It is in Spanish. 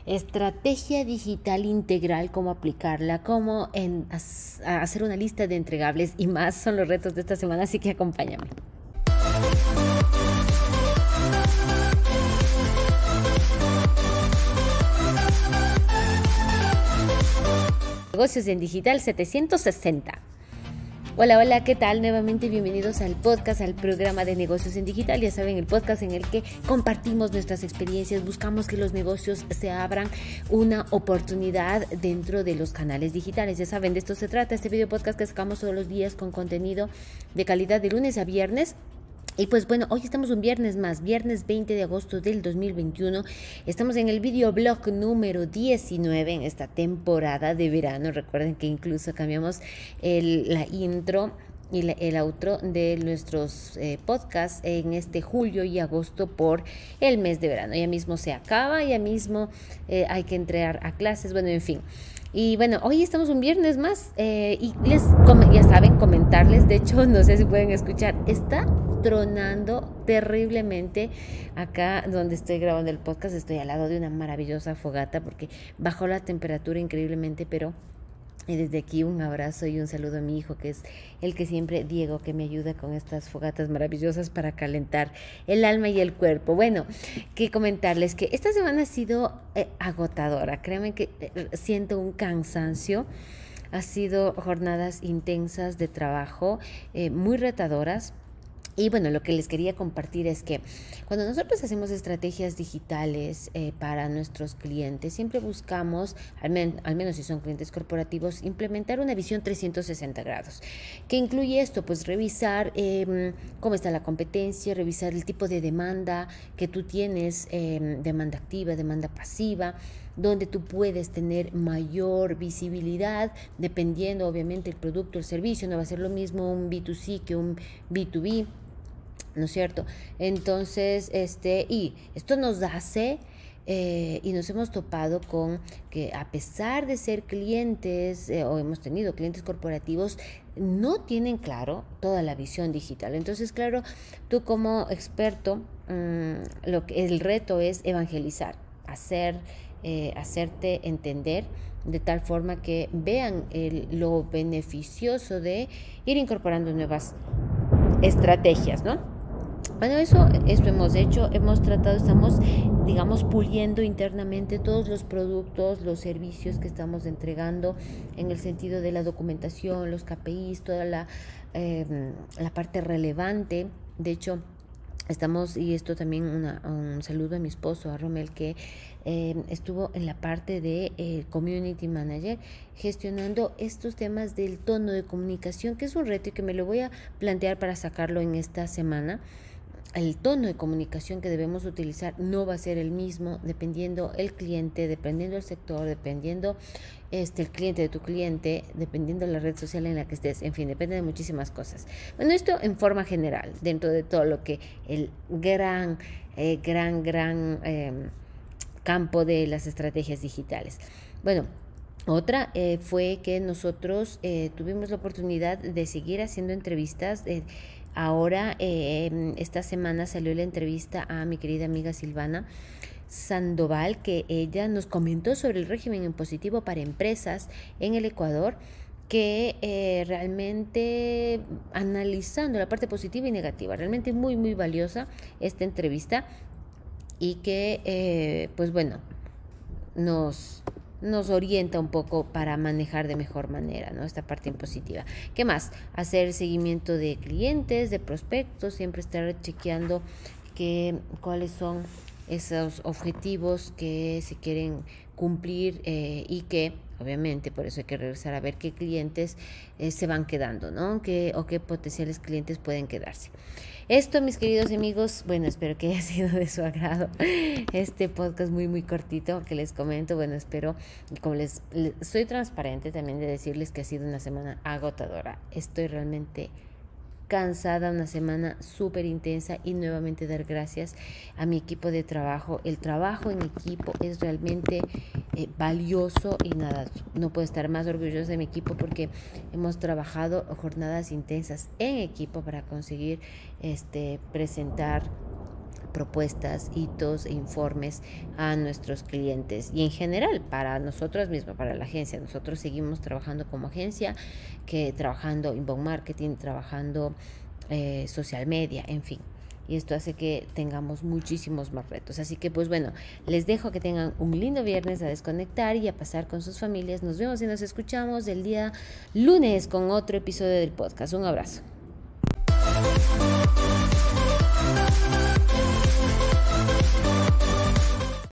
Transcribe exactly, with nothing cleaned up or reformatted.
Estrategia digital integral, cómo aplicarla, cómo en, a, hacer una lista de entregables y más son los retos de esta semana, así que acompáñame. Negocios en Digital setecientos sesenta. Hola, hola, ¿qué tal? Nuevamente bienvenidos al podcast, al programa de Negocios en Digital. Ya saben, el podcast en el que compartimos nuestras experiencias, buscamos que los negocios se abran una oportunidad dentro de los canales digitales. Ya saben, de esto se trata este video podcast que sacamos todos los días con contenido de calidad de lunes a viernes. Y pues bueno, hoy estamos un viernes más, viernes veinte de agosto del dos mil veintiuno. Estamos en el videoblog número diecinueve en esta temporada de verano. Recuerden que incluso cambiamos el, la intro y la, el outro de nuestros eh, podcasts en este julio y agosto por el mes de verano. Ya mismo se acaba, ya mismo eh, hay que entrar a clases, bueno, en fin. Y bueno, hoy estamos un viernes más eh, y les, ya saben, comentarles, de hecho, no sé si pueden escuchar, está tronando terriblemente acá donde estoy grabando el podcast. Estoy al lado de una maravillosa fogata porque bajó la temperatura increíblemente, pero y desde aquí un abrazo y un saludo a mi hijo, que es el que siempre, Diego, que me ayuda con estas fogatas maravillosas para calentar el alma y el cuerpo. Bueno, que comentarles que esta semana ha sido eh, agotadora. Créanme que eh, siento un cansancio. Ha sido jornadas intensas de trabajo, eh, muy retadoras. Y bueno, lo que les quería compartir es que cuando nosotros hacemos estrategias digitales eh, para nuestros clientes, siempre buscamos, al, men al menos si son clientes corporativos, implementar una visión trescientos sesenta grados. ¿Qué incluye esto? Pues revisar eh, cómo está la competencia, revisar el tipo de demanda que tú tienes, eh, demanda activa, demanda pasiva, donde tú puedes tener mayor visibilidad, dependiendo obviamente el producto, el servicio. No va a ser lo mismo un B dos C que un B dos B, ¿no es cierto? Entonces, este, y esto nos hace, eh, y nos hemos topado con que a pesar de ser clientes, eh, o hemos tenido clientes corporativos, no tienen claro toda la visión digital. Entonces, claro, tú como experto, mmm, lo que el reto es evangelizar, hacer, eh, hacerte entender de tal forma que vean el, lo beneficioso de ir incorporando nuevas estrategias, ¿no? Bueno, eso, eso hemos hecho, hemos tratado, estamos, digamos, puliendo internamente todos los productos, los servicios que estamos entregando en el sentido de la documentación, los K P Is, toda la, eh, la parte relevante. De hecho, estamos, y esto también una, un saludo a mi esposo, a Romel, que eh, estuvo en la parte de eh, Community Manager, gestionando estos temas del tono de comunicación, que es un reto y que me lo voy a plantear para sacarlo en esta semana. El tono de comunicación que debemos utilizar no va a ser el mismo dependiendo el cliente, dependiendo el sector, dependiendo este, el cliente de tu cliente, dependiendo de la red social en la que estés, en fin, depende de muchísimas cosas. Bueno, esto en forma general, dentro de todo lo que el gran, eh, gran, gran eh, campo de las estrategias digitales. Bueno, otra eh, fue que nosotros eh, tuvimos la oportunidad de seguir haciendo entrevistas. Eh, ahora, eh, esta semana salió la entrevista a mi querida amiga Silvana Sandoval, que ella nos comentó sobre el régimen impositivo para empresas en el Ecuador, que eh, realmente analizando la parte positiva y negativa, realmente muy, muy valiosa esta entrevista y que, eh, pues bueno, nos... nos orienta un poco para manejar de mejor manera, ¿no? Esta parte impositiva. ¿Qué más? Hacer seguimiento de clientes, de prospectos, siempre estar chequeando que, cuáles son esos objetivos que se quieren cumplir eh, y que, obviamente, por eso hay que regresar a ver qué clientes eh, se van quedando, ¿no? ¿Qué, o qué potenciales clientes pueden quedarse. Esto, mis queridos amigos, bueno, espero que haya sido de su agrado este podcast muy, muy cortito que les comento. Bueno, espero, como les, les soy transparente también de decirles que ha sido una semana agotadora. Estoy realmente cansada, una semana súper intensa y nuevamente dar gracias a mi equipo de trabajo. El trabajo en equipo es realmente eh, valioso y nada, no puedo estar más orgullosa de mi equipo porque hemos trabajado jornadas intensas en equipo para conseguir este, presentar propuestas, hitos e informes a nuestros clientes y en general para nosotros mismos, para la agencia. Nosotros seguimos trabajando como agencia, que trabajando inbound marketing, trabajando eh, social media, en fin. Y esto hace que tengamos muchísimos más retos. Así que pues bueno, les dejo que tengan un lindo viernes a desconectar y a pasar con sus familias. Nos vemos y nos escuchamos el día lunes con otro episodio del podcast. Un abrazo.